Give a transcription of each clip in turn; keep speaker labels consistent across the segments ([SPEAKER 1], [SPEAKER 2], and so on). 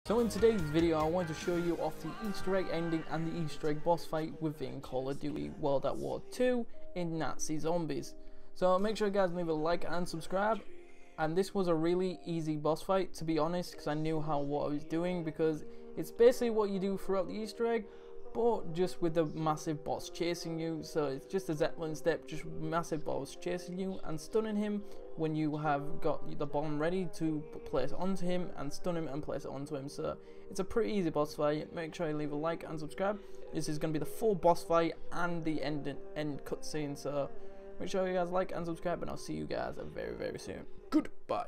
[SPEAKER 1] So in today's video I want to show you off the Easter egg ending and the Easter egg boss fight within Call of Duty World at War 2 in Nazi Zombies. So make sure you guys leave a like and subscribe. And this was a really easy boss fight, to be honest, because I knew what I was doing, because it's basically what you do throughout the Easter egg, but just with the massive boss chasing you. So it's just a Zeppelin step, just massive boss chasing you and stunning him when you have got the bomb ready to place onto him and stun him and place it onto him. So it's a pretty easy boss fight. Make sure you leave a like and subscribe. This is going to be the full boss fight and the end cutscene, so make sure you guys like and subscribe, and I'll see you guys very, very soon. Goodbye.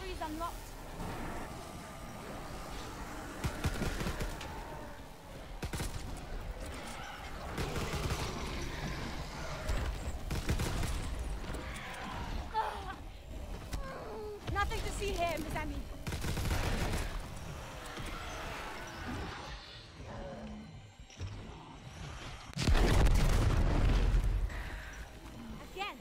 [SPEAKER 2] inventory is unlocked. Nothing to see here, Miss Emmy. Again.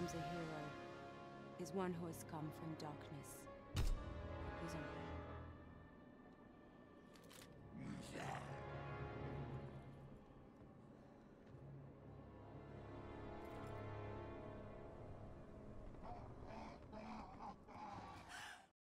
[SPEAKER 2] becomes a hero is one who has come from darkness. Who's on